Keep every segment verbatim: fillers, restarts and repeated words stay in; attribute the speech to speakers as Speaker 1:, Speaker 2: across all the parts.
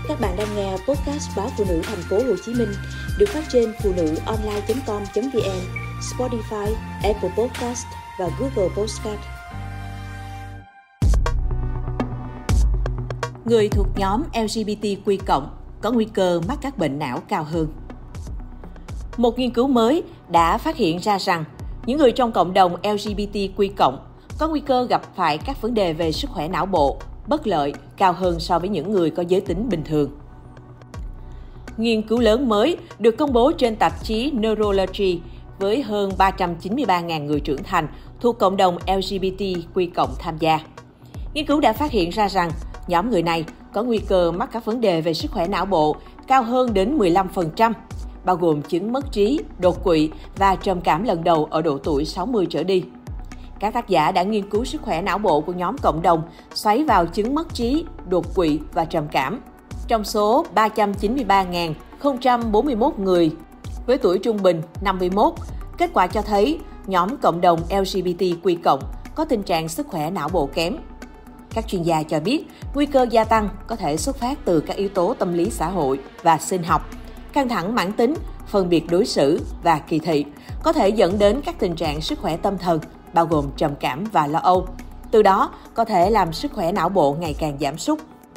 Speaker 1: Các bạn đang nghe podcast báo Phụ Nữ Thành phố Hồ Chí Minh được phát trên phụ nữ online chấm com chấm vn, Spotify, Apple Podcast và Google Podcast. Người thuộc nhóm L G B T Q cộng có nguy cơ mắc các bệnh não cao hơn. Một nghiên cứu mới đã phát hiện ra rằng những người trong cộng đồng L G B T Q cộng có nguy cơ gặp phải các vấn đề về sức khỏe não bộ bất lợi cao hơn so với những người có giới tính bình thường. Nghiên cứu lớn mới được công bố trên tạp chí Neurology với hơn ba trăm chín mươi ba nghìn người trưởng thành thuộc cộng đồng L G B T Q cộng tham gia. Nghiên cứu đã phát hiện ra rằng nhóm người này có nguy cơ mắc các vấn đề về sức khỏe não bộ cao hơn đến mười lăm phần trăm, bao gồm chứng mất trí, đột quỵ và trầm cảm lần đầu ở độ tuổi sáu mươi trở đi. Các tác giả đã nghiên cứu sức khỏe não bộ của nhóm cộng đồng xoáy vào chứng mất trí, đột quỵ và trầm cảm. Trong số ba trăm chín mươi ba nghìn không trăm bốn mươi mốt người với tuổi trung bình năm mươi mốt, kết quả cho thấy nhóm cộng đồng L G B T Q cộng có tình trạng sức khỏe não bộ kém. Các chuyên gia cho biết nguy cơ gia tăng có thể xuất phát từ các yếu tố tâm lý xã hội và sinh học, căng thẳng mãn tính, phân biệt đối xử và kỳ thị, có thể dẫn đến các tình trạng sức khỏe tâm thần, bao gồm trầm cảm và lo âu. Từ đó, có thể làm sức khỏe não bộ ngày càng giảm sút.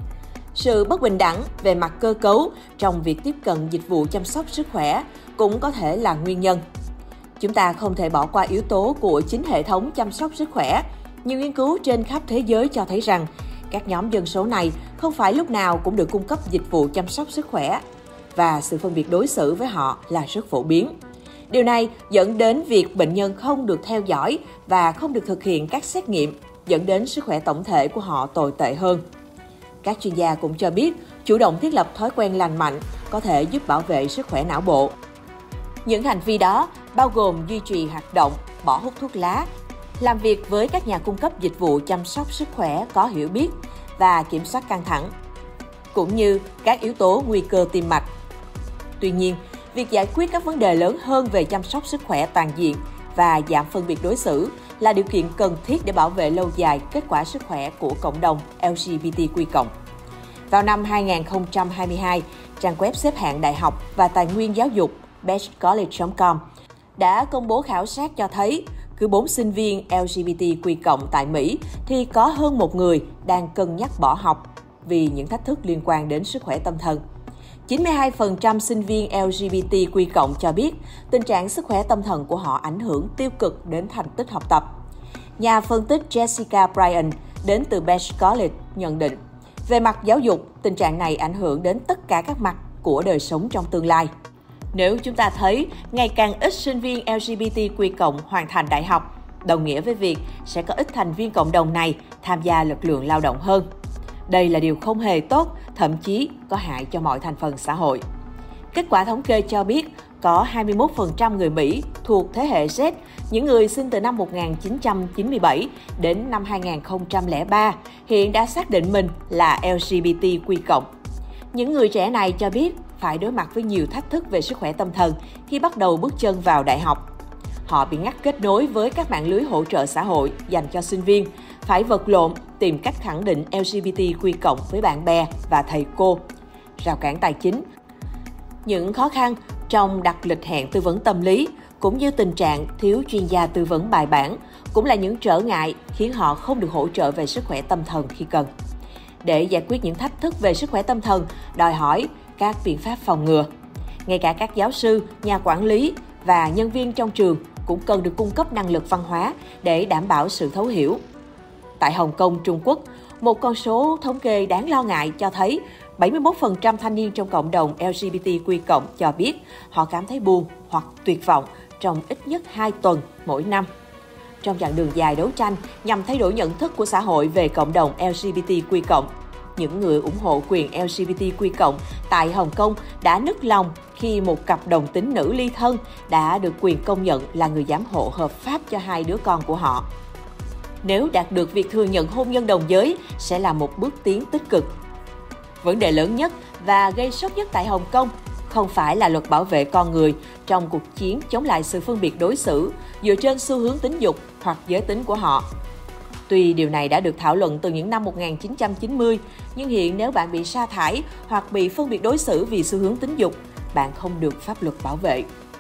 Speaker 1: Sự bất bình đẳng về mặt cơ cấu trong việc tiếp cận dịch vụ chăm sóc sức khỏe cũng có thể là nguyên nhân. Chúng ta không thể bỏ qua yếu tố của chính hệ thống chăm sóc sức khỏe. Nhiều nghiên cứu trên khắp thế giới cho thấy rằng các nhóm dân số này không phải lúc nào cũng được cung cấp dịch vụ chăm sóc sức khỏe và sự phân biệt đối xử với họ là rất phổ biến. Điều này dẫn đến việc bệnh nhân không được theo dõi và không được thực hiện các xét nghiệm, dẫn đến sức khỏe tổng thể của họ tồi tệ hơn. Các chuyên gia cũng cho biết, chủ động thiết lập thói quen lành mạnh có thể giúp bảo vệ sức khỏe não bộ. Những hành vi đó bao gồm duy trì hoạt động, bỏ hút thuốc lá, làm việc với các nhà cung cấp dịch vụ chăm sóc sức khỏe có hiểu biết và kiểm soát căng thẳng, cũng như các yếu tố nguy cơ tim mạch. Tuy nhiên, việc giải quyết các vấn đề lớn hơn về chăm sóc sức khỏe toàn diện và giảm phân biệt đối xử là điều kiện cần thiết để bảo vệ lâu dài kết quả sức khỏe của cộng đồng L G B T Q cộng. Vào năm hai nghìn không trăm hai mươi hai, trang web xếp hạng đại học và tài nguyên giáo dục best college chấm com đã công bố khảo sát cho thấy cứ bốn sinh viên L G B T Q cộng tại Mỹ thì có hơn một người đang cân nhắc bỏ học vì những thách thức liên quan đến sức khỏe tâm thần. chín mươi hai phần trăm sinh viên L G B T Q cộng cho biết tình trạng sức khỏe tâm thần của họ ảnh hưởng tiêu cực đến thành tích học tập. Nhà phân tích Jessica Bryan đến từ Best College nhận định, về mặt giáo dục, tình trạng này ảnh hưởng đến tất cả các mặt của đời sống trong tương lai. Nếu chúng ta thấy ngày càng ít sinh viên L G B T Q cộng hoàn thành đại học, đồng nghĩa với việc sẽ có ít thành viên cộng đồng này tham gia lực lượng lao động hơn. Đây là điều không hề tốt, thậm chí có hại cho mọi thành phần xã hội. Kết quả thống kê cho biết có hai mươi mốt phần trăm người Mỹ thuộc thế hệ Z, những người sinh từ năm một nghìn chín trăm chín mươi bảy đến năm hai nghìn không trăm lẻ ba, hiện đã xác định mình là L G B T Q cộng. Những người trẻ này cho biết phải đối mặt với nhiều thách thức về sức khỏe tâm thần khi bắt đầu bước chân vào đại học. Họ bị ngắt kết nối với các mạng lưới hỗ trợ xã hội dành cho sinh viên, phải vật lộn tìm cách khẳng định L G B T Q cộng với bạn bè và thầy cô. Rào cản tài chính, những khó khăn trong đặt lịch hẹn tư vấn tâm lý cũng như tình trạng thiếu chuyên gia tư vấn bài bản cũng là những trở ngại khiến họ không được hỗ trợ về sức khỏe tâm thần khi cần. Để giải quyết những thách thức về sức khỏe tâm thần đòi hỏi các biện pháp phòng ngừa. Ngay cả các giáo sư, nhà quản lý và nhân viên trong trường cũng cần được cung cấp năng lực văn hóa để đảm bảo sự thấu hiểu. Tại Hồng Kông, Trung Quốc, một con số thống kê đáng lo ngại cho thấy bảy mươi mốt phần trăm thanh niên trong cộng đồng L G B T Q cộng cho biết họ cảm thấy buồn hoặc tuyệt vọng trong ít nhất hai tuần mỗi năm. Trong chặng đường dài đấu tranh nhằm thay đổi nhận thức của xã hội về cộng đồng L G B T Q cộng, những người ủng hộ quyền L G B T Q cộng tại Hồng Kông đã nức lòng khi một cặp đồng tính nữ ly thân đã được quyền công nhận là người giám hộ hợp pháp cho hai đứa con của họ. Nếu đạt được việc thừa nhận hôn nhân đồng giới sẽ là một bước tiến tích cực. Vấn đề lớn nhất và gây sốc nhất tại Hồng Kông không phải là luật bảo vệ con người trong cuộc chiến chống lại sự phân biệt đối xử dựa trên xu hướng tính dục hoặc giới tính của họ. Tuy điều này đã được thảo luận từ những năm một nghìn chín trăm chín mươi, nhưng hiện nếu bạn bị sa thải hoặc bị phân biệt đối xử vì xu hướng tính dục, bạn không được pháp luật bảo vệ.